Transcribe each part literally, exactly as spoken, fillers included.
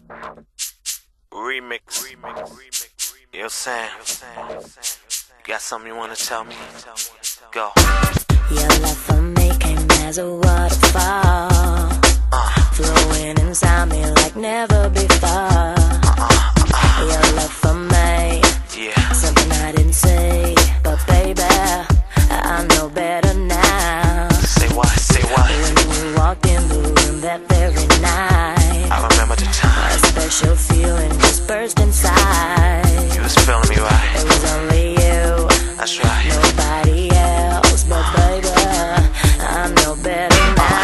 Remix, remix, remix, yo Sam, you got something you wanna tell me? Go. Your love for me came as a waterfall, uh, flowing inside me like never before. Uh, uh, uh, Your love for me, yeah, something I didn't say, but baby, I know better now. Say what, say what? When we walked in the room that very night, I remember the time. A special feeling just burst inside. You was feeling me, right? It was only you, that's right. Nobody else, but baby, I know better now.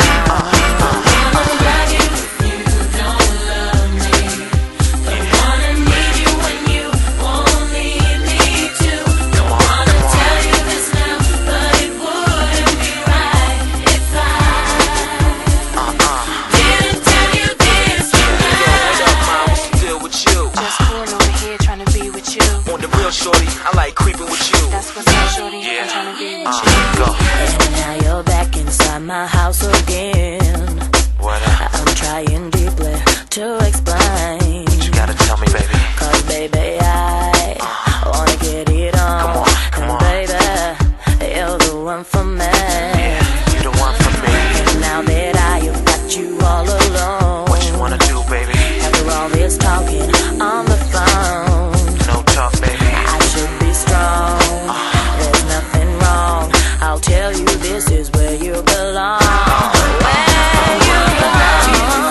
Shorty, I like creeping with you. That's what's up, shorty. Yeah. I'm trying to be with uh, you. Go. And now you're back inside my house again. What up? I'm trying deeply to explain. But you gotta tell me, baby. Cause baby, I uh, wanna get it on. Come on, come and on. baby, you're the one for me. Yeah, you're the one for me. And now that I have got you all alone, what you wanna do, baby? After all this talking on the phone, talk, baby. I should be strong. Uh, There's nothing wrong. I'll tell you this is where you belong. Where you belong.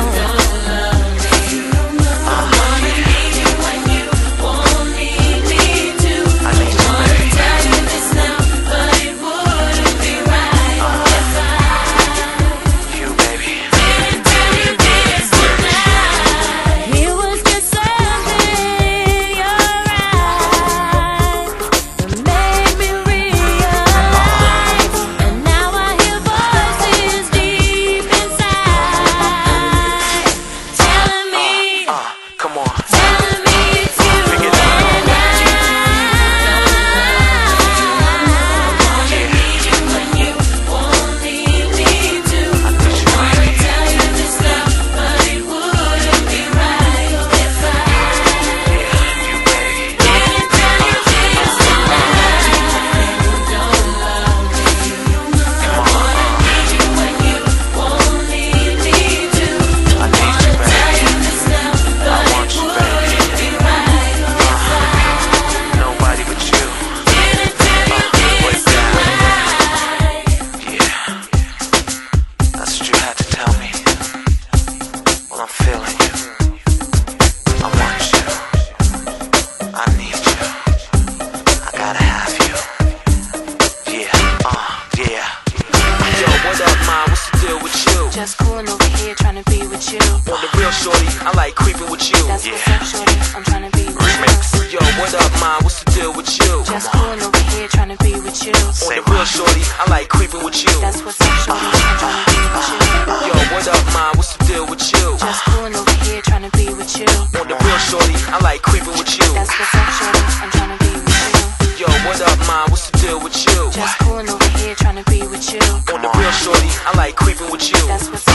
I wanna need you when you won't need me to. I need you, baby. I tell you this now, but it wouldn't be right uh, if I, you, baby, didn't tell you this tonight. It was just something you just coolin' over here trying to be with you. On the real, shorty, I like creeping with you. That's yeah. what's up, shorty. I'm trying to be with Remix. you. Yo, what up, man? What's the deal with you? Just coolin' over here trying to be with you. On the real, shorty, I like creeping with you. That's what's up, shorty. I'm trying to be with you. Yo, what up, man? What's the deal with you? Just coolin' over here trying to be with you. On the real, shorty, I like creeping with you. That's what's up, shorty. I'm trying to be with you. Yo, what up, man? What's the deal with you? Just coolin' over here trying to be with you. On the real, shorty, I like creeping with you. That's what's